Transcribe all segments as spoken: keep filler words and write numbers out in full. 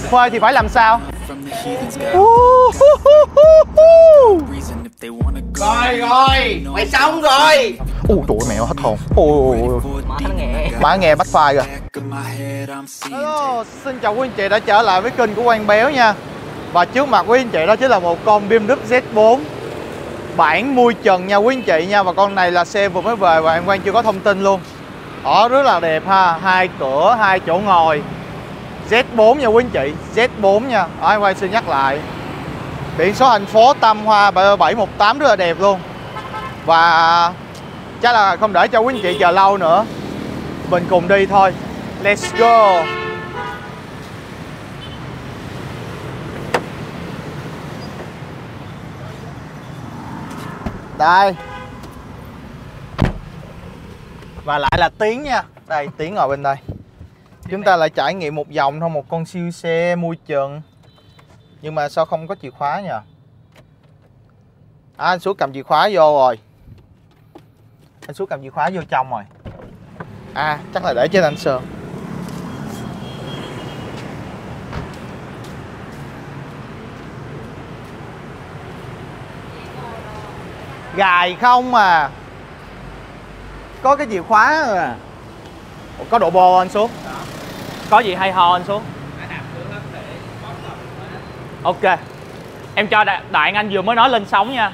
Phơi thì phải làm sao? Rồi rồi, mày xong rồi. Ui trời ơi, mẹ hết hồn. Ôi Má nó nghe. má nghe bắt file kìa. Hello, xin chào quý anh chị đã trở lại với kênh của Quang Béo nha. Và trước mặt quý anh chị đó chính là một con bê em vê Z bốn bản mui trần nha quý anh chị nha. Và con này là xe vừa mới về và em Quang chưa có thông tin luôn. Ở rất là đẹp ha, hai cửa, hai chỗ ngồi. Z bốn nha quý anh chị, Z bốn nha. Ở em Quang xin nhắc lại. Biển số thành phố Tam Hoa bảy một tám rất là đẹp luôn. Và chắc là không để cho quý anh chị chờ lâu nữa, mình cùng đi thôi. Let's go. Đây. Và lại là Tiến nha. Đây, Tiến ngồi bên đây. Chúng ta lại trải nghiệm một vòng thôi, một con siêu xe mui trần. Nhưng mà sao không có chìa khóa nhỉ? À, anh Xuất cầm chìa khóa vô rồi. Anh Xuất cầm chìa khóa vô trong rồi. À, chắc là để trên anh Sơn. Gài không à. Có cái chìa khóa rồi à. Ủa, có độ bô anh Xuất? Có gì hay ho anh Xuất? Ok. Em cho Đại anh vừa mới nói lên sóng nha.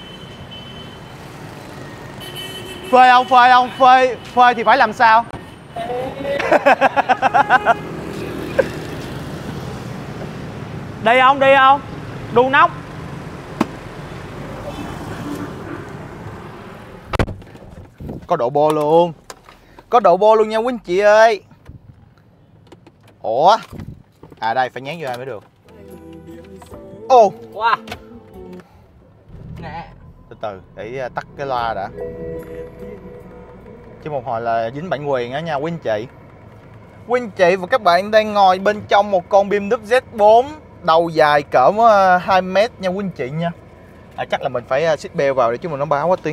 Phơi không, phơi không, phơi, phơi thì phải làm sao? Đi không, đi không? Đu nóc. Có độ bô luôn. Có độ bô luôn nha quý anh chị ơi. Ủa? À đây, phải nhán vô ai mới được. Ồ. Wow. Nè. Từ từ, để tắt cái loa đã. Chứ một hồi là dính bản quyền á nha quý anh chị. Quý anh chị và các bạn đang ngồi bên trong một con bê em vê Z bốn đầu dài cỡ hai mét nha quý anh chị nha. À, chắc là mình phải xích beo vào để chứ mình nó báo quá Tiến.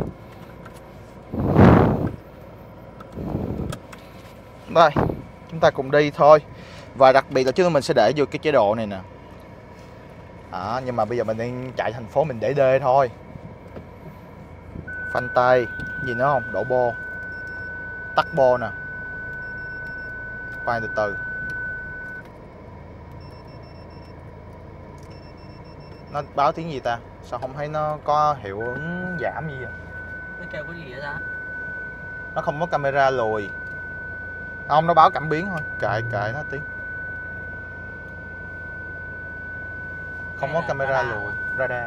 Đây, chúng ta cùng đi thôi. Và đặc biệt là chúng mình sẽ để vô cái chế độ này nè. À, nhưng mà bây giờ mình đang chạy thành phố, mình để đê thôi. Phanh tay, gì nữa không? Đổ bô. Tắt bô nè. Khoan từ từ. Nó báo tiếng gì ta? Sao không thấy nó có hiệu ứng giảm gì vậy? Nó kêu có gì vậy ta? Nó không có camera lùi. Không, nó báo cảm biến thôi. Kệ kệ nó tiếng. Không có camera lùi. Radar.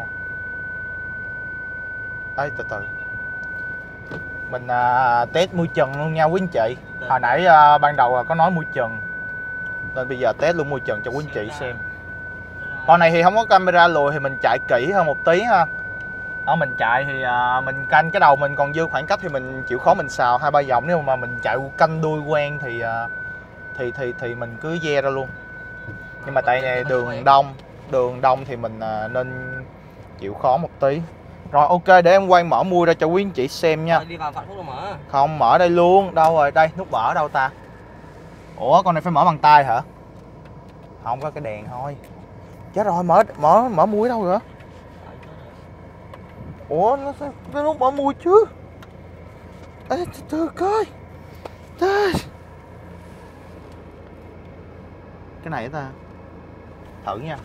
Ê, từ từ. Mình à, test mui trần luôn nha quý anh chị. Hồi nãy à, ban đầu là có nói mui trần, nên bây giờ test luôn mui trần cho quý anh chị xem. Con này thì không có camera lùi thì mình chạy kỹ hơn một tí ha. Ở mình chạy thì à, mình canh cái đầu mình còn dư khoảng cách thì mình chịu khó mình xào hai ba vòng. Nếu mà mình chạy canh đuôi quen thì à, thì thì thì mình cứ ve ra luôn. Nhưng mà tại này đường đông, đường đông thì mình à, nên chịu khó một tí. Rồi ok, để em quay mở mui ra cho quý anh chị xem nha. Đi vào Phạm Phúc mở. Không, mở đây luôn. Đâu rồi? Đây, nút mở đâu ta? Ủa, con này phải mở bằng tay hả? Không, có cái đèn thôi. Chết rồi, mở mở mở mui đâu rồi? Ủa, nó sao cái nút mở mui chứ? Ê, từ từ coi. Đây. Cái này ta. Thử nha.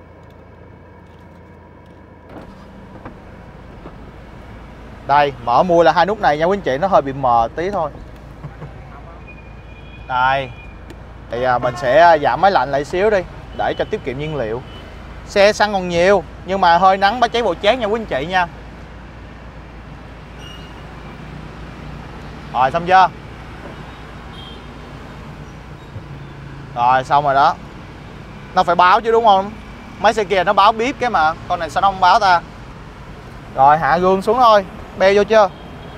Đây, mở mui là hai nút này nha quý anh chị, nó hơi bị mờ tí thôi. Đây. Thì à, mình sẽ giảm máy lạnh lại xíu đi để cho tiết kiệm nhiên liệu. Xe xăng còn nhiều nhưng mà hơi nắng bá cháy bộ chén nha quý anh chị nha. Rồi xong chưa? Rồi xong rồi đó. Nó phải báo chứ đúng không? Mấy xe kia nó báo bíp cái mà. Con này sao nó không báo ta? Rồi hạ gương xuống thôi. Beo vô chưa?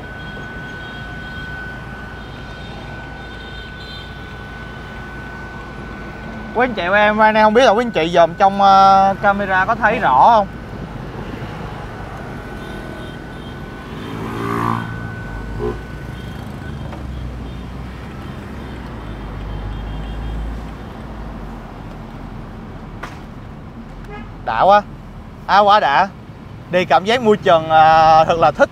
Quý anh chị em nay không biết là quý anh chị dòm trong uh, camera có thấy rõ không? Đã quá. Á à, quá đã. Đi cảm giác mui trần à, thật là thích.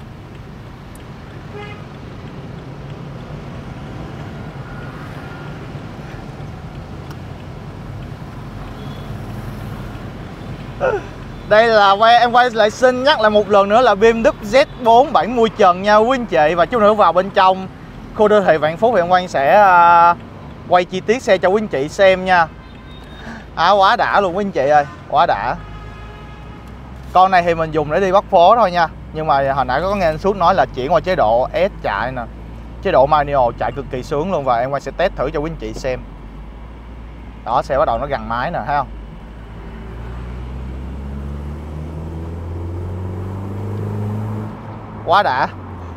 Đây là quay em quay lại xin nhắc lại một lần nữa là bê em vê Z bốn bảy mui trần nha quý anh chị. Và chút nữa vào bên trong khu đô thị Vạn Phúc thì em quay sẽ uh, quay chi tiết xe cho quý anh chị xem nha. À, quá đã luôn quý anh chị ơi, quá đã. Con này thì mình dùng để đi bắt phố thôi nha. Nhưng mà hồi nãy có nghe anh Suốt nói là chuyển qua chế độ S chạy nè, chế độ manual chạy cực kỳ sướng luôn. Và em quay sẽ test thử cho quý anh chị xem. Đó, xe bắt đầu nó gằn máy nè, thấy không? Quá đã.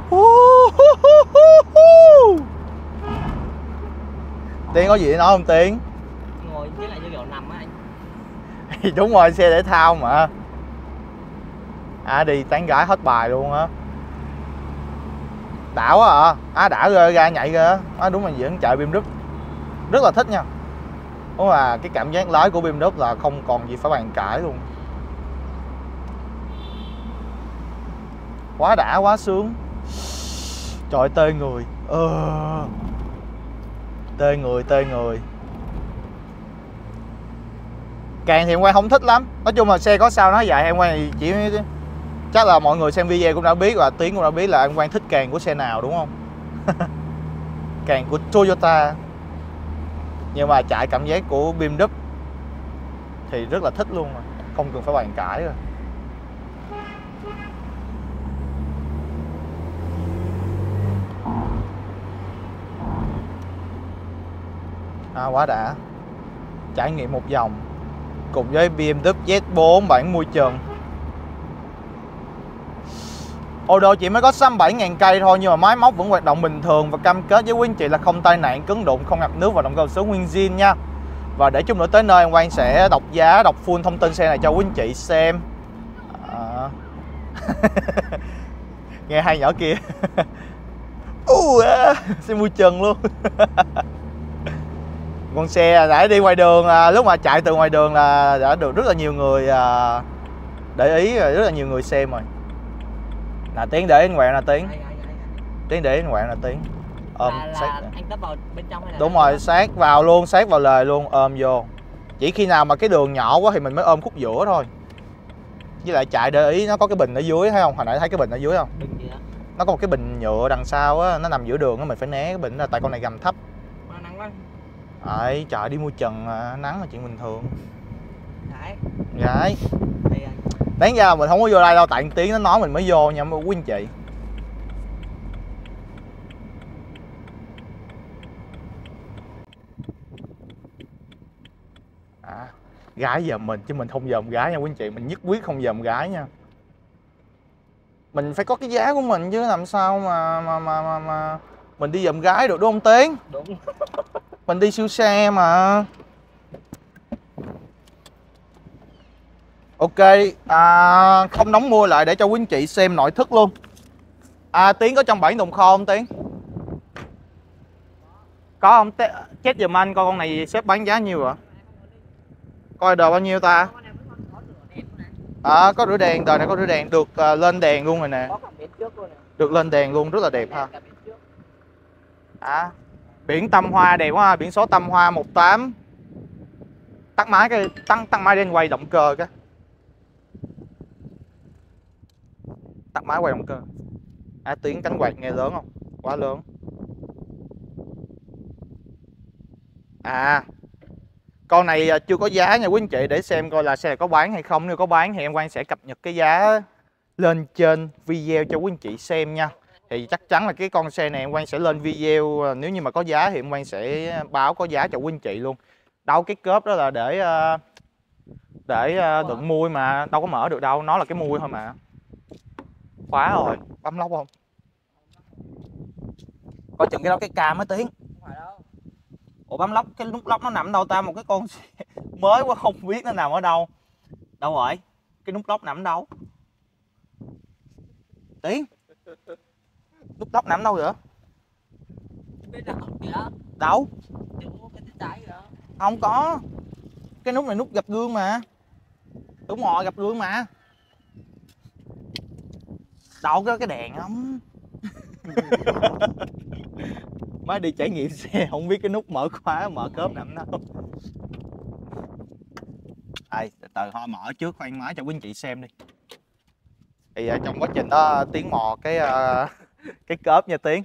Tiến có gì để nói không Tiến? Ngồi với lại vô nằm á anh. Đúng rồi, xe thể thao mà. À, đi tán gái hết bài luôn á. Đã quá à. À đã ghê, ra nhạy ghê. À, đúng là diễn chạy bê em vê rất là thích nha. Đúng là cái cảm giác lái của bê em vê là không còn gì phải bàn cãi luôn. Quá đã, quá sướng. Trời ơi, tê người. Ờ. Tê người, tê người. Càng thì em quay không thích lắm. Nói chung là xe có sao nó vậy. Em quay chỉ chắc là mọi người xem video cũng đã biết, và Tiến cũng đã biết là em quay thích càng của xe nào đúng không? Càng của Toyota. Nhưng mà chạy cảm giác của bê em vê thì rất là thích luôn mà. Không cần phải bàn cãi rồi. À, quá đã. Trải nghiệm một vòng cùng với bê em vê Z bốn bản mui trần. Ô tô chỉ mới có sáu mươi bảy nghìn cây thôi, nhưng mà máy móc vẫn hoạt động bình thường và cam kết với quý anh chị là không tai nạn, cứng đụng, không ngập nước và động cơ số nguyên zin nha. Và để chút nữa tới nơi em Quang sẽ đọc giá, đọc full thông tin xe này cho quý anh chị xem. À. Nghe hai nhỏ kia. uh, xe mui trần luôn. Con xe đã đi ngoài đường, lúc mà chạy từ ngoài đường là đã được rất là nhiều người để ý, rất là nhiều người xem rồi. Là Tiến để anh quẹo là Tiến. Tiến để anh quẹo là Tiến. Ôm là, sát. là anh tấp vào bên trong hay là đúng rồi, sát vào luôn, sát vào lề luôn, ôm vô. Chỉ khi nào mà cái đường nhỏ quá thì mình mới ôm khúc giữa thôi. Với lại chạy để ý nó có cái bình ở dưới, thấy không? Hồi nãy thấy cái bình ở dưới không? Bình gì đó? Nó có một cái bình nhựa đằng sau á, nó nằm giữa đường á, mình phải né cái bình đó, tại con này gầm thấp. Nó nắng quá. Đấy, trời đi mua trần nắng là chuyện bình thường. Đấy. Đấy. Đây anh. Đáng ra là mình không có vô đây đâu, tại Tiến nó nói mình mới vô nha quý anh chị. À, gái dòm mình chứ mình không dòm gái nha quý anh chị, mình nhất quyết không dòm gái nha. Mình phải có cái giá của mình chứ làm sao mà mà mà mà, mà mình đi dòm gái được đúng không Tiến? Đúng. Mình đi siêu xe mà. Ok, à, không đóng mua lại để cho quý anh chị xem nội thất luôn. À, Tiến có trong bản đồng kho không Tiến? Có không? Chết giùm anh coi con này xếp bán giá nhiêu ạ? Coi đồ bao nhiêu ta? À, có rửa đèn, đời này có rửa đèn, được uh, lên đèn luôn rồi nè. Được lên đèn luôn, rất là đẹp ha. À, biển Tâm Hoa đẹp quá ha, biển số Tâm Hoa một tám. Tắt máy cái, tăng tăng máy lên quay động cơ cái. Tắt máy quay động cơ. À, tiếng cánh quạt nghe lớn không? Quá lớn. À, con này chưa có giá nha quý anh chị, để xem coi là xe có bán hay không. Nếu có bán thì em Quang sẽ cập nhật cái giá lên trên video cho quý anh chị xem nha. Thì chắc chắn là cái con xe này em Quang sẽ lên video, nếu như mà có giá thì em Quang sẽ báo có giá cho quý anh chị luôn. Đâu cái cốp đó là để để đựng mui mà, đâu có mở được đâu, nó là cái mui thôi mà. Khóa rồi, bấm lốc không? Coi chừng cái đó cái cam mới Tiến. Ủa bấm lốc, cái nút lốc nó nằm đâu ta? Một cái con mới quá không biết nó nằm ở đâu. Đâu rồi? Cái nút lốc nằm đâu? Tiến, nút lốc nằm đâu vậy? Đâu? Không có. Cái nút này nút gập gương mà. Đúng rồi, gặp gương mà. Đâu có cái đèn không? Mới đi trải nghiệm xe không biết cái nút mở khóa mở cốp nằm đâu. Đây, từ từ thôi mở trước khoan máy cho quý anh chị xem đi. Thì uh, trong quá trình đó Tiến mò cái uh, cái cốp nha Tiến.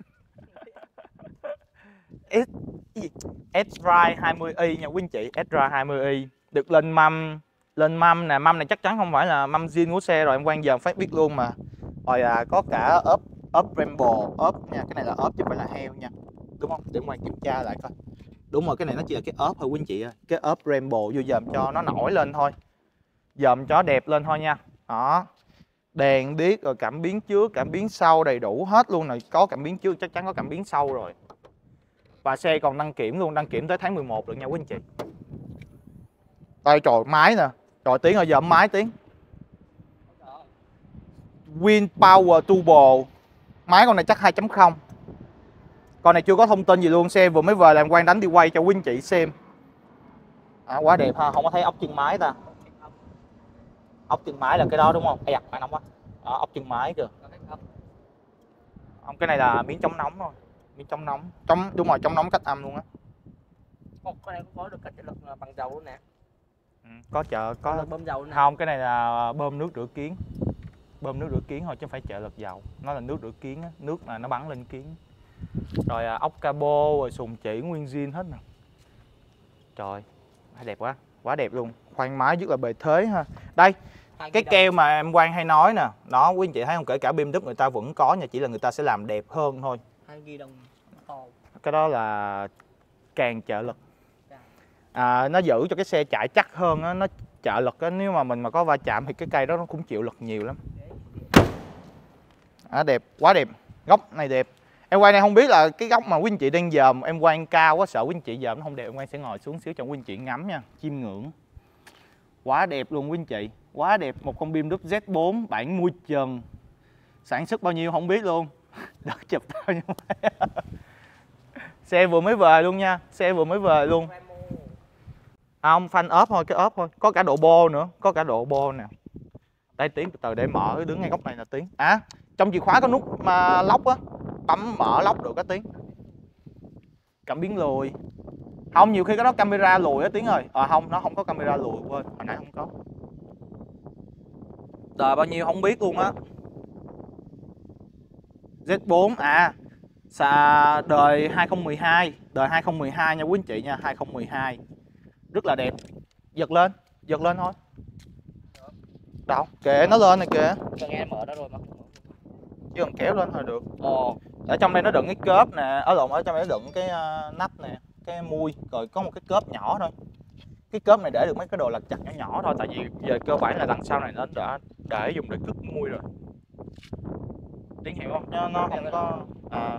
S-Drive hai mươi i nha quý anh chị, S-Drive hai mươi i được lên mâm, lên mâm nè, mâm này chắc chắn không phải là mâm zin của xe rồi, em quan giờ phát biết luôn mà. Rồi à, có cả ốp ốp Brembo, ốp nha, cái này là ốp chứ không phải là heo nha, đúng không? Để quan kiểm tra lại coi. Đúng rồi, cái này nó chỉ là cái ốp thôi quý anh chị ơi, cái ốp Brembo vô dòm cho nó nổi lên thôi, dòm cho đẹp lên thôi nha. Đó, đèn điếc rồi cảm biến trước, cảm biến sau đầy đủ hết luôn này, có cảm biến trước chắc chắn có cảm biến sau rồi. Và xe còn đăng kiểm luôn, đăng kiểm tới tháng mười một được nha quý anh chị. Đây trời, máy nè. Rồi Tiến ơi, dòm máy Tiến. Win Power Turbo. Máy con này chắc hai chấm không. Con này chưa có thông tin gì luôn, xe vừa mới về làm quang đánh đi quay cho quý anh chị xem. À, quá đẹp ha, không có thấy ốc chân máy ta. Ốc chân máy là cái đó đúng không? Ây da, phải nóng quá. Đó, ốc chân máy kìa. Không, cái này là miếng chống nóng thôi. Miếng chống nóng. Chống đúng rồi, chống nóng cách âm luôn á. Cái này có được cách trợ lực bằng dầu luôn nè. Ừ, có chợ có bơm dầu luôn nè. Không, cái này là bơm nước rửa kiến. Bơm nước rửa kiến thôi chứ không phải trợ lực dầu. Nó là nước rửa kiến á, nước là nó bắn lên kiến. Rồi à, ốc cabo rồi sùng chỉ nguyên zin hết nè. Trời, đẹp quá, quá đẹp luôn. Khoan máy rất là bề thế ha. Đây, cái keo mà em Quang hay nói nè, đó quý anh chị thấy không, kể cả bê em vê người ta vẫn có nha, chỉ là người ta sẽ làm đẹp hơn thôi. hai ghi đồng. Cái đó là càng trợ lực. À, nó giữ cho cái xe chạy chắc hơn á, nó trợ lực á, nếu mà mình mà có va chạm thì cái cây đó nó cũng chịu lực nhiều lắm. À, đẹp, quá đẹp, góc này đẹp. Em Quang này không biết là cái góc mà quý anh chị đang dòm em Quang cao quá, sợ quý anh chị dòm nó không đẹp, em Quang sẽ ngồi xuống xíu cho quý anh chị ngắm nha, chiêm ngưỡng. Quá đẹp luôn quý anh chị, quá đẹp. Một con bê em vê Z bốn bản mui trần, sản xuất bao nhiêu không biết luôn. Đỡ chụp tao như vậy. Xe vừa mới về luôn nha, xe vừa mới về luôn. À, không, phanh ốp thôi, cái ốp thôi, có cả độ bô nữa, có cả độ bô nè. Đây Tiến từ từ để mở, đứng ngay góc này là Tiến. À, trong chìa khóa có nút mà lóc á, bấm mở lóc được á Tiến. Cảm biến lùi. Không, nhiều khi có đó camera lùi á Tiến ơi. À không, nó không có camera lùi, quên, hồi nãy không có. Đời bao nhiêu không biết luôn á. Z bốn à, xà đời hai không một hai, đời hai không một hai nha quý anh chị nha, hai không một hai. Rất là đẹp. Giật lên, giật lên thôi. Đâu, kệ nó lên này kìa. Nghe mở đó rồi mà. Chứ còn kéo lên thôi được. Ồ. Ở trong đây nó đựng cái cớp nè, ở lộn ở trong đây nó đựng cái uh, nắp nè, cái mui, rồi có một cái cớp nhỏ thôi. Cái cớp này để được mấy cái đồ lặt chặt nhỏ nhỏ thôi, tại vì giờ cơ bản là đằng sau này nó đã để dùng để cất mui rồi. Tiếng hiểu không? Nó, nó không có à.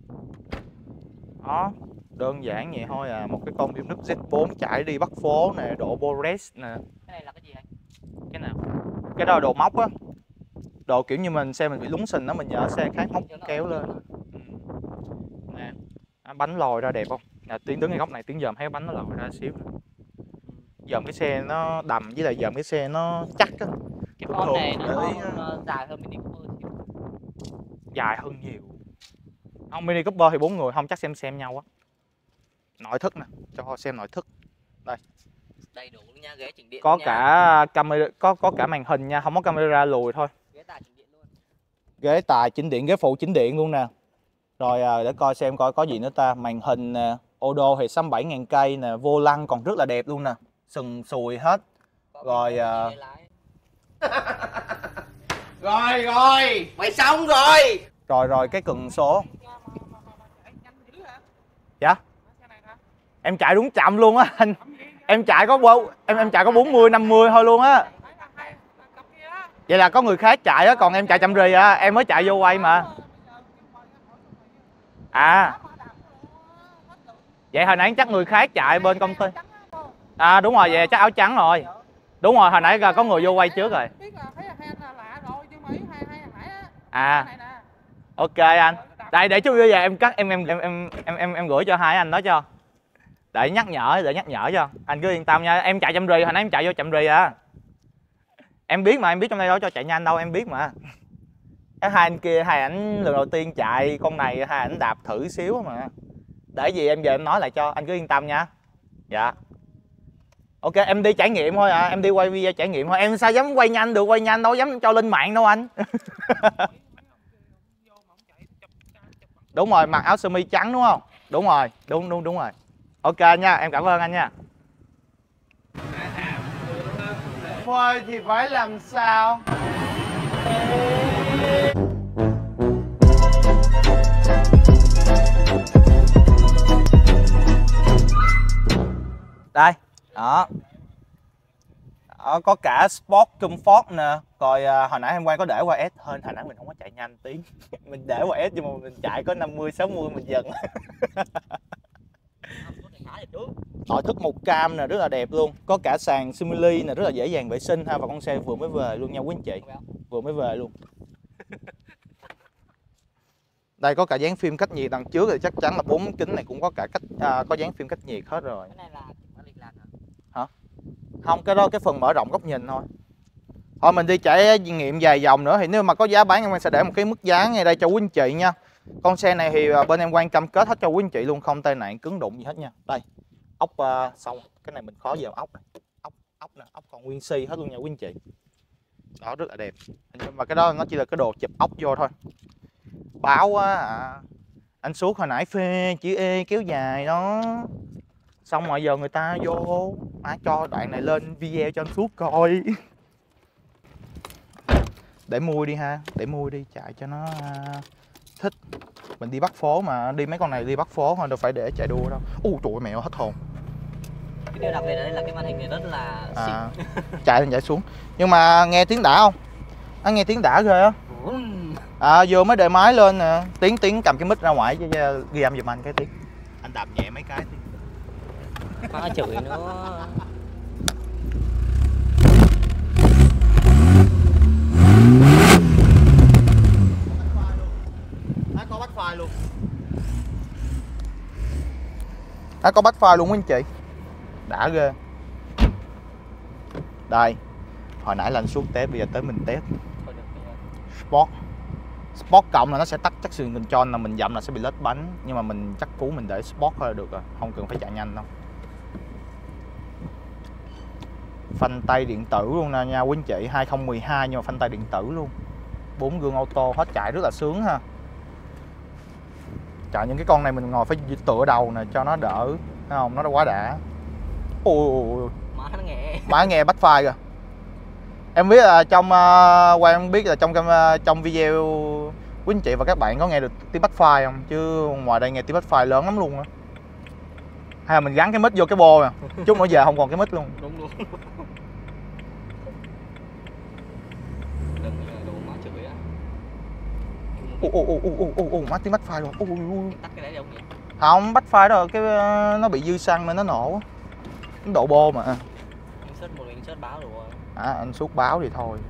Đó, đơn giản vậy thôi à, một cái con bê em vê Z bốn chạy đi bắt phố nè, độ Bores nè. Cái này là cái gì anh? Cái nào? Cái đó là đồ móc á. Đồ kiểu như mình xe mình bị lúng sình đó, mình nhờ xe khác móc kéo lên. Ừ. Nè, bánh lòi ra đẹp không? Nè, Tiến đứng ngay góc này, Tiến dòm thấy bánh nó lòi ra xíu. Dòm cái xe nó đầm với lại dòm cái xe nó chắc á. Cái con này nó, nó, nó dài hơn Mini Cooper xíu. Dài hơn nhiều. Không, Mini Cooper thì bốn người, không chắc xem xem nhau á. Nội thất nè, cho họ xem nội thất. Đây. Đầy đủ nha, ghế chỉnh điện. Có cả camera, có có cả màn hình nha, không có camera lùi thôi. Ghế tài chỉnh điện luôn. Ghế tài chỉnh điện, ghế phụ chỉnh điện luôn nè. Rồi à, để coi xem coi có gì nữa ta. Màn hình nè, ô đô thì sáu mươi bảy nghìn cây nè, vô lăng còn rất là đẹp luôn nè, sừng sùi hết. Có rồi à... rồi rồi mày xong rồi. Rồi rồi cái cần số. Dạ. Em chạy đúng chậm luôn á anh. Em chạy có bộ em em chạy có bốn mươi năm mươi thôi luôn á. Vậy là có người khác chạy á, còn em chạy chậm rì à, em mới chạy vô quay mà. À. Vậy hồi nãy chắc người khác chạy bên công ty. À đúng rồi, vậy chắc áo trắng rồi. Đúng rồi, hồi nãy có người vô quay trước rồi. À. Ok anh. Đây để chút nữa về em cắt em em em em em em, em gửi cho hai anh đó cho. Để nhắc nhở, để nhắc nhở cho. Anh cứ yên tâm nha, em chạy chậm rì, hồi nãy em chạy vô chậm rì à. Em biết mà, em biết trong đây đâu cho chạy nhanh đâu, em biết mà. Cái hai anh kia, hai ảnh lần đầu tiên chạy con này, hai ảnh đạp thử xíu mà. Để gì em về em nói lại cho, anh cứ yên tâm nha. Dạ. Ok, em đi trải nghiệm thôi à, em đi quay video trải nghiệm thôi. Em sao dám quay nhanh được, quay nhanh đâu dám cho lên mạng đâu anh. Đúng rồi, mặc áo sơ mi trắng đúng không? Đúng rồi, đúng đúng đúng rồi. Ok nha, em cảm ơn anh nha. Thôi thì phải làm sao? Đây, đó. Đó, có cả Sport Comfort nè. Rồi à, hồi nãy em quay có để qua S hơn, hồi nãy mình không có chạy nhanh tí. Mình để qua S nhưng mà mình chạy có năm mươi sáu mươi mình dần. Nội thất màu cam nè, rất là đẹp luôn. Có cả sàn simili nè, rất là dễ dàng vệ sinh ha. Và con xe vừa mới về luôn nha quý anh chị. Vừa mới về luôn. Đây có cả dán phim cách nhiệt đằng trước thì chắc chắn là bốn kính này cũng có cả cách à, có dán phim cách nhiệt hết rồi. Cái này là liên lạc hả? Hả? Không, cái đó cái phần mở rộng góc nhìn thôi. Thôi mình đi trải nghiệm vài vòng nữa thì nếu mà có giá bán em sẽ để một cái mức giá ngay đây cho quý anh chị nha. Con xe này thì bên em quan cam kết hết cho quý anh chị luôn, không tai nạn cứng đụng gì hết nha. Đây, ốc uh, xong, cái này mình khó vào ốc này. Ốc ốc nè, ốc còn nguyên si hết luôn nha quý anh chị. Đó rất là đẹp. Nhưng mà cái đó nó chỉ là cái đồ chụp ốc vô thôi. Báo á à. Anh Suốt hồi nãy phê chữ E kéo dài đó. Xong rồi giờ người ta vô à, cho đoạn này lên video cho anh Suốt coi. Để mui đi ha, để mui đi chạy cho nó uh, thích. Mình đi bắt phố mà, đi mấy con này đi bắt phố thôi, đâu phải để chạy đua đâu. Ui trời ơi, mèo hết hồn. Cái điều đặc biệt ở đây là cái màn hình này rất là à, chạy lên chạy xuống. Nhưng mà nghe tiếng đã không? Anh nghe tiếng đã ghê á. À vừa mới để máy lên nè, tiếng tiếng cầm cái mic ra ngoài chứ ghi âm giùm anh cái tiếng. Anh đạp nhẹ mấy cái tiếng. Má chửi nữa. Nó có bắt file luôn. Nó có bắt file luôn quý anh chị. Đã ghê. Đây. Hồi nãy là anh Suốt test, bây giờ tới mình test. Sport. Sport cộng là nó sẽ tắt chắc sườn control là mình dậm là sẽ bị lết bánh. Nhưng mà mình chắc cú mình để Sport thôi là được rồi. Không cần phải chạy nhanh đâu. Phanh tay điện tử luôn nè nha quý anh chị. hai không một hai nhưng mà phanh tay điện tử luôn. Bốn gương auto hết, chạy rất là sướng ha. Chạy những cái con này mình ngồi phải tựa đầu nè cho nó đỡ. Thấy không? Nó đã quá đã. Ôi Má nó nghe. Má nghe bắt file kìa. Em biết là trong uh, Quang biết là trong uh, trong video quý anh chị và các bạn có nghe được tiếng bắt file không? Chứ ngoài đây nghe tiếng bắt file lớn lắm luôn á. Hay là mình gắn cái mic vô cái bô nè. Chút nữa về không còn cái mic luôn. Đúng luôn. Đừng đồ má chửi á. Ồ ồ ồ ồ ồ ồ má tiếng bắt file rồi. Ồ ồ. Tắt cái đấy đi không vậy? Không, bắt file đó cái uh, nó bị dư xăng nên nó nổ. Nó độ bô mà. Anh search một mình search báo rồi. À, anh Suốt báo thì thôi.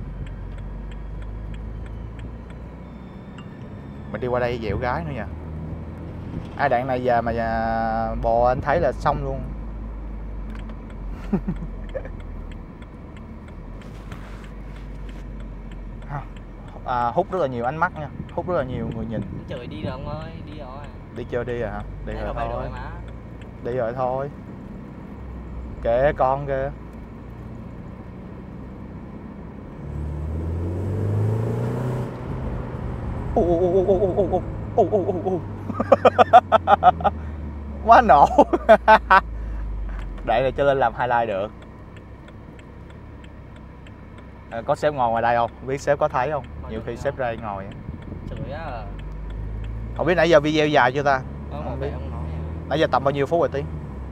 Mình đi qua đây dẹo gái nữa nha. Ai đoạn này về mà nhà bò anh thấy là xong luôn. À, hút rất là nhiều ánh mắt nha, hút rất là nhiều người nhìn. Trời đi rồi ông ơi, đi rồi. Đi chơi đi à hả? Đi rồi, rồi thôi. Rồi mà. Đi rồi thôi. Kệ con kìa. Ồ ồ ồ ồ ồ ồ ồ ồ ồ ồ. Quá nổ. Đoạn này cho lên làm highlight được. À, có sếp ngồi ngoài đây không? Biết sếp có thấy không? Có. Nhiều khi sếp ra ngồi. Chửi á. Không biết nãy giờ video dài chưa ta? Có một vẻ ông nói. Nãy giờ tầm bao nhiêu phút rồi Tiến?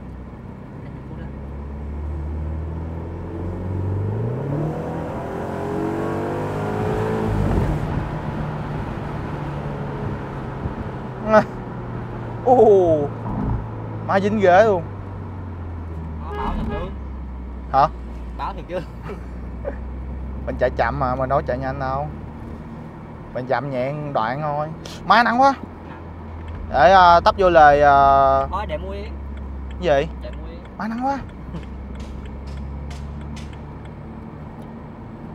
Ồ, uh, má dính ghế luôn. Nó báo thiệt chứ. Hả? Báo thiệt chứ. Mình chạy chậm mà, mình đâu chạy nhanh đâu. Mình chậm nhẹ đoạn thôi. Má nắng quá. Để uh, tấp vô lời uh... Thôi để mui đi. Cái gì? Để mui đi. Má nắng quá.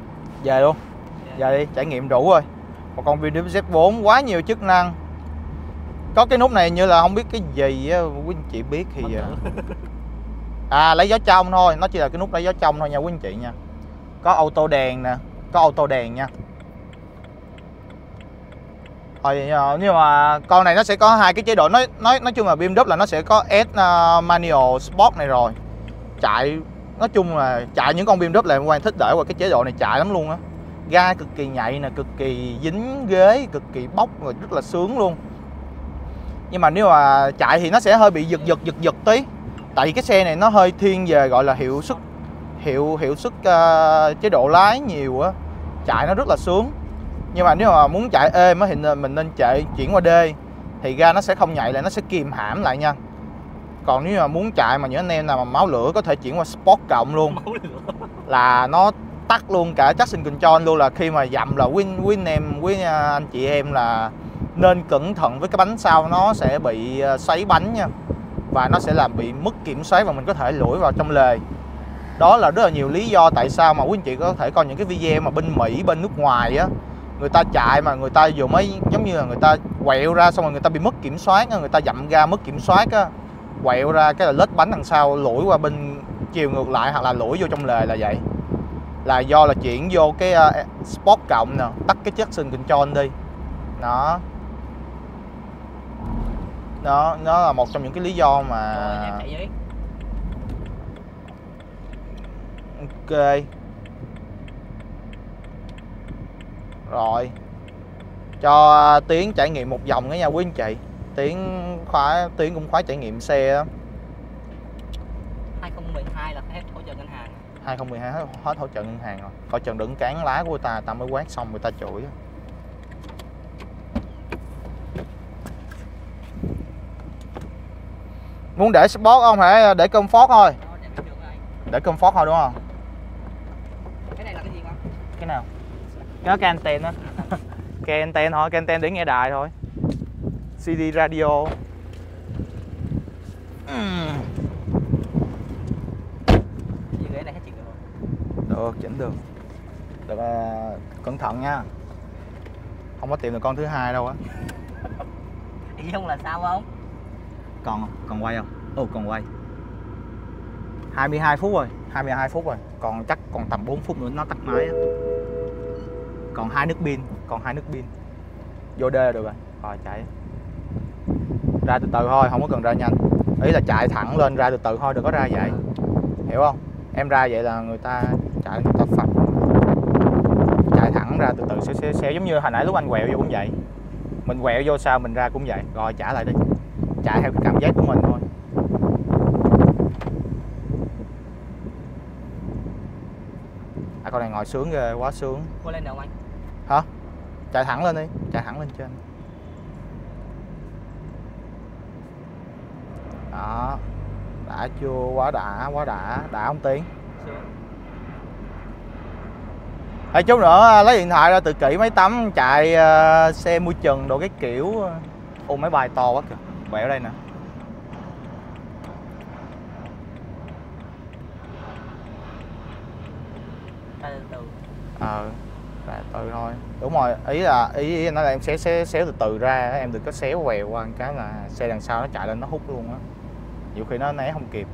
Về luôn. Về đi, trải nghiệm đủ rồi. Một con bê em W Z bốn quá nhiều chức năng. Có cái nút này như là không biết cái gì á, quý anh chị biết thì à lấy gió trong thôi, nó chỉ là cái nút lấy gió trong thôi nha quý anh chị nha. Có auto đèn nè, có auto đèn nha. Rồi nhưng mà con này nó sẽ có hai cái chế độ, nói nói nói chung là bê em W là nó sẽ có S uh, manual sport này rồi. Chạy nói chung là chạy những con bê em W là em quan thích để qua cái chế độ này chạy lắm luôn á. Ga cực kỳ nhạy nè, cực kỳ dính ghế, cực kỳ bốc rồi rất là sướng luôn. Nhưng mà nếu mà chạy thì nó sẽ hơi bị giật giật giật giật tí. Tại vì cái xe này nó hơi thiên về gọi là hiệu suất hiệu hiệu suất uh, chế độ lái nhiều á, chạy nó rất là sướng. Nhưng mà nếu mà muốn chạy êm á thì mình nên chạy chuyển qua D thì ga nó sẽ không nhạy lại, nó sẽ kìm hãm lại nha. Còn nếu mà muốn chạy mà những anh em nào mà máu lửa có thể chuyển qua Sport cộng luôn, là nó tắt luôn cả traction control luôn, là khi mà dậm là quý quý anh em quý anh chị em là nên cẩn thận với cái bánh sau, nó sẽ bị xoáy bánh nha, và nó sẽ làm bị mất kiểm soát và mình có thể lủi vào trong lề. Đó là rất là nhiều lý do tại sao mà quý anh chị có thể coi những cái video mà bên Mỹ, bên nước ngoài á, người ta chạy mà người ta dùng ấy giống như là người ta quẹo ra xong rồi người ta bị mất kiểm soát á, người ta dậm ga mất kiểm soát á, quẹo ra cái là lết bánh đằng sau lủi qua bên chiều ngược lại hoặc là lủi vô trong lề là vậy. Là do là chuyển vô cái uh, Sport cộng nè, tắt cái traction control đi. Đó. Đó, nó là một trong những cái lý do mà ok. Rồi. Cho Tiến trải nghiệm một vòng nữa nha quý anh chị. Tiến khoái Tiến cũng khoái trải nghiệm xe á. hai không một hai là hết hỗ trợ ngân hàng. hai không một hai hết, hết hỗ trợ ngân hàng rồi. Coi chừng đừng cán lá của người ta, ta mới quát xong người ta chửi. Muốn để Sport không hả? Để Comfort thôi. Để Comfort thôi đúng không? Cái này là cái gì không? Cái nào? Cái cái anten á. Cái anten thôi, cái anten để nghe đài thôi. xê đê radio. Gì ghế này hết chỉnh được không? Được, chỉnh được. Được, uh, cẩn thận nha. Không có tìm được con thứ hai đâu á. Ý không là sao không? Còn không? Còn quay không? Ồ, còn quay. hai mươi hai phút rồi, hai mươi hai phút rồi. Còn chắc còn tầm bốn phút nữa nó tắt máy á. Còn hai nước pin, còn hai nước pin. Vô D được rồi. Rồi chạy. Ra từ từ thôi, không có cần ra nhanh. Ý là chạy thẳng lên ra từ từ thôi, đừng có ra vậy. Hiểu không? Em ra vậy là người ta chạy người ta phập. Chạy thẳng ra từ từ xéo xéo xéo, giống như hồi nãy lúc anh quẹo vô cũng vậy. Mình quẹo vô sao mình ra cũng vậy. Rồi trả lại đi. Chạy theo cái cảm giác của mình thôi. À, con này ngồi sướng ghê, quá sướng. Cô lên được không anh? Hả? Chạy thẳng lên đi, chạy thẳng lên trên. Đó. Đã chưa? Quá đã, quá đã. Đã không Tiến? Ê, chút nữa lấy điện thoại ra tự kỷ máy tắm chạy uh, xe mui trần đồ cái kiểu. Ô, máy bay to quá kìa. Quẹo đây nè. Ra từ từ. Ờ, ra từ từ thôi. Đúng rồi, ý là ý, ý nói là em sẽ xéo, xéo từ từ ra, em đừng có xéo quẹo qua một cái là xe đằng sau nó chạy lên nó hút luôn á. Nhiều khi nó né không kịp.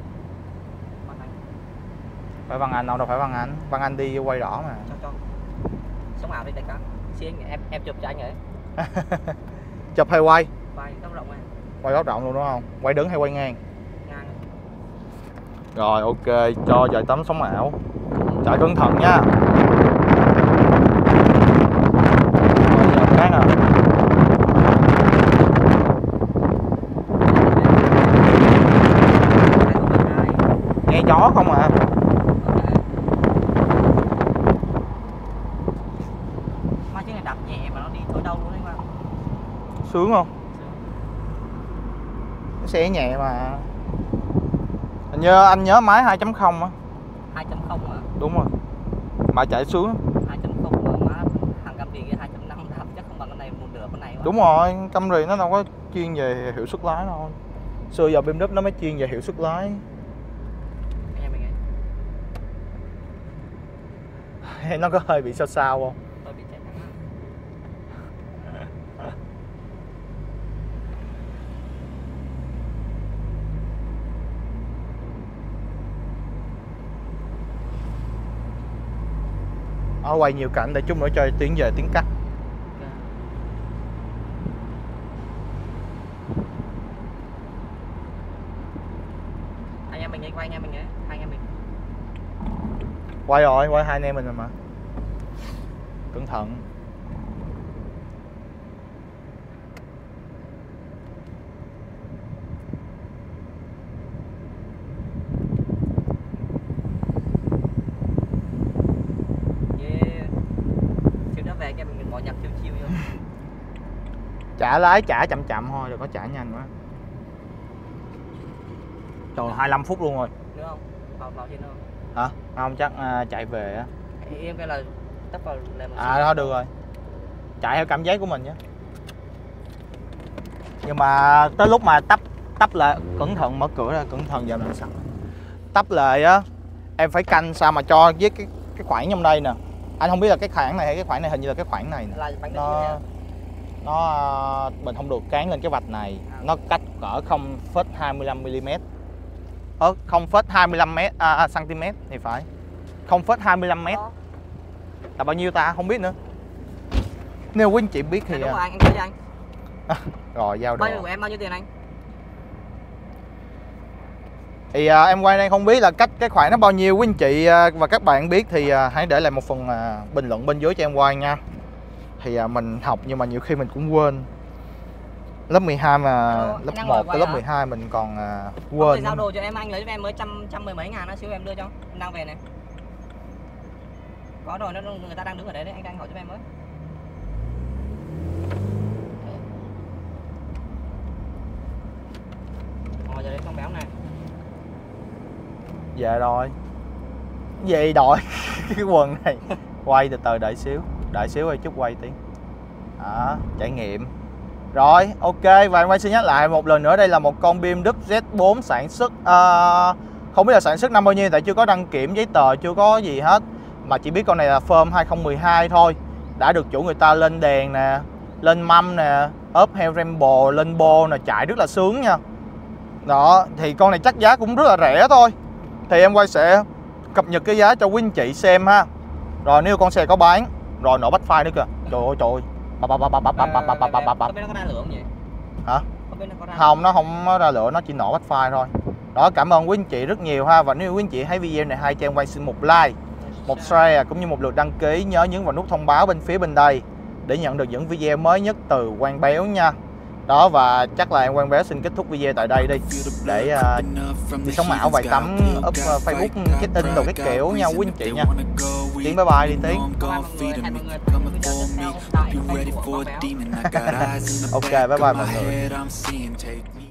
Phải Văn Anh đâu, đâu phải Văn Anh. Văn Anh đi quay đỏ mà. Cho cho. Sống ảo đi đây con. Xin em em chụp cho anh ấy. Chụp hay quay? Quay góc rộng anh. Quay góc rộng luôn đúng không? Quay đứng hay quay ngang? Ngang. Rồi ok, cho trời tắm sống ảo. Chạy cẩn thận nha. Rồi cái nè. Nghe gió không à? Mai chiếc này đạp nhẹ mà nó đi tới đâu luôn đấy mà. Sướng không? Cái xe nhẹ mà. Anh nhớ anh nhớ máy hai chấm không á. hai chấm không mà. Đúng rồi. Mà chạy sướng. hai chấm không mà má thằng Camry kia hai chấm năm đạp chắc không bằng con này một nửa con này. Đúng rồi, Camry nó đâu có chuyên về hiệu suất lái đâu. Xưa giờ bê em W nó mới chuyên về hiệu suất lái. Anh em mình ấy. nó có hơi bị sao sao không? Tôi bị chết nắng. Ở quay nhiều cảnh để chút nữa cho tiếng về tiếng cắt. Anh em mình đi quay anh em mình ấy, hai anh em mình. Quay rồi, quay hai anh em mình rồi mà. Cẩn thận. Yeah. Chiều đó về cho mình bỏ nhập chiêu chiêu vô. Chả lái chả chậm chậm thôi, đừng có chả nhanh quá. Trời, hai mươi lăm phút luôn rồi. Nữa không? Vào vào trên không? Hả? Không, chắc uh, chạy về á. Em cái là tấp vào làm một À thôi được rồi. Chạy theo cảm giác của mình nhé. Nhưng mà tới lúc mà tấp tấp lại, cẩn thận mở cửa ra, cẩn thận vào đằng sau. Tấp lại á, em phải canh sao mà cho với cái cái khoảng trong đây nè. Anh không biết là cái khoảng này hay cái khoảng này, hình như là cái khoảng này nè. là bánh Nó nó mình không được cán lên cái vạch này, nó cách cỡ không phẩy hai mươi lăm mi-li-mét. Ờ, không phẩy hai mươi lăm mét à, cm thì phải. không phẩy hai mươi lăm mét. Là bao nhiêu ta? Không biết nữa. Nếu quý anh chị biết thì à, đúng rồi, anh, anh cho anh. rồi giao đồ. Bao nhiêu của em bao nhiêu tiền anh? Thì à, em quay đây không biết là cách cái khoản nó bao nhiêu, quý anh chị à, và các bạn biết thì à, hãy để lại một phần à, bình luận bên dưới cho em quay nha. Thì à, mình học nhưng mà nhiều khi mình cũng quên. Lớp mười hai mà Hello, lớp một tới lớp mười hai mình còn à, quên. Không, giao đồ cho em, anh lấy cho em mới trăm trăm mười mấy ngàn nó xíu em đưa cho. Em đang về này. Có rồi, nó người ta đang đứng ở đấy đấy, anh đang hỏi cho em mới. Rồi giờ đây con béo này. Về rồi. Gì đội cái quần này. Quay từ từ đợi xíu, đợi xíu ơi chút quay tí. Đó, trải nghiệm. Rồi, ok, và em quay xin nhắc lại một lần nữa, đây là một con bê em vê Z bốn sản xuất uh, không biết là sản xuất năm bao nhiêu tại chưa có đăng kiểm giấy tờ, chưa có gì hết. Mà chỉ biết con này là form hai không một hai thôi. Đã được chủ người ta lên đèn nè, lên mâm nè, ốp heo Rambo, lên bô nè, chạy rất là sướng nha. Đó, thì con này chắc giá cũng rất là rẻ thôi. Thì em quay sẽ cập nhật cái giá cho quý anh chị xem ha. Rồi nếu con xe có bán, rồi nổ bách phai nữa kìa. Trời ơi trời ơi. Bập bập bập bập bập bập bập bập bập bập. Có biết nó có ra lửa không vậy? Hả? Có biết nó có ra Không, nó không ra lửa, nó chỉ nổ bách phai thôi. Đó, cảm ơn quý anh chị rất nhiều ha. Và nếu quý anh chị thấy video này hay cho em quay xin một like, một share cũng như một lượt đăng ký. Nhớ nhấn vào nút thông báo bên phía bên đây để nhận được những video mới nhất từ Quang Béo nha. Đó, và chắc là em Quang Béo xin kết thúc video tại đây đi để uh, đi sống ảo vài tấm up uh, Facebook check in đồ cái kiểu nha quý anh chị nha. Tiến bye bye đi Tiến. Ok bye bye mọi người.